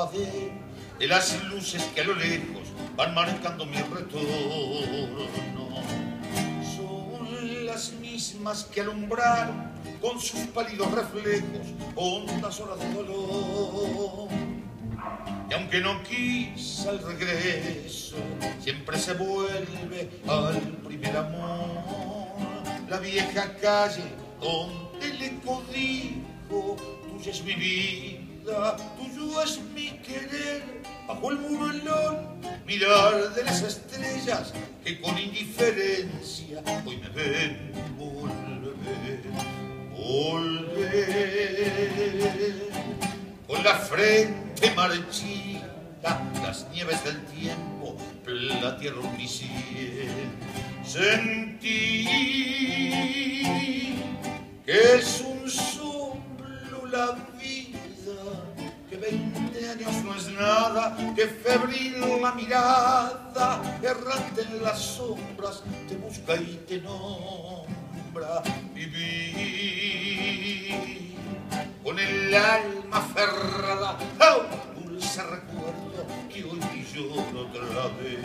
de las luces que a lo lejos van marcando mi retorno. Son las mismas que alumbraron con sus pálidos reflejos hondas horas de dolor. Y aunque no quise el regreso, siempre se vuelve al primer amor. La vieja calle donde el eco dijo: tuya es mi vida, tuyo es mi querer. Bajo el muro helón, mirar de las estrellas que con indiferencia hoy me ven volver, volver. Con la frente marchita, las nieves del tiempo platearon mi sien. Sentí que es un soplo la vida, que 20 años no es nada, que febril la mirada, errante en las sombras, te busca y te nombra. Viví con el alma aferrada a un dulce recuerdo que hoy lloro otra vez.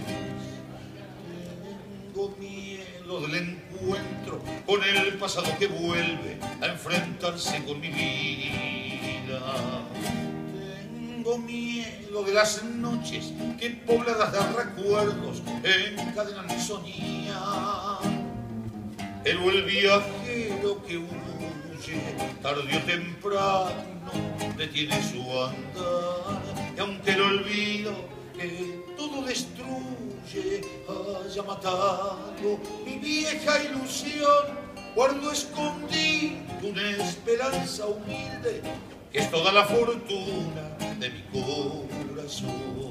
Tengo miedo del encuentro con el pasado que vuelve a enfrentarse con mi vida. Tengo miedo de las noches que pobladas de recuerdos encadenan mi soñar. Pero el viajero que tarde o temprano detiene su andar, y aunque el olvido que todo destruye haya matado mi vieja ilusión, guardo escondido una esperanza humilde que es toda la fortuna de mi corazón.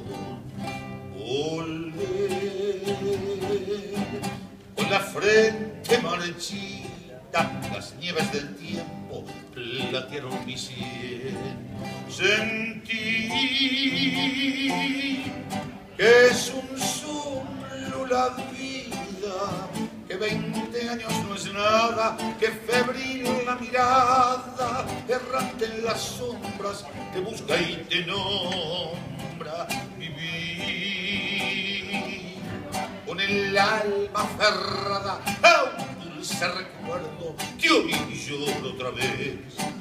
Volver con la frente marchita, las nieves del tiempo platearon mi sien. Sentí que es un soplo la vida, que 20 años no es nada, que febril la mirada, errante en las sombras, te busca y te nombra. Viví con el alma aferrada a un dulce recuerdo que hoy lloro otra vez.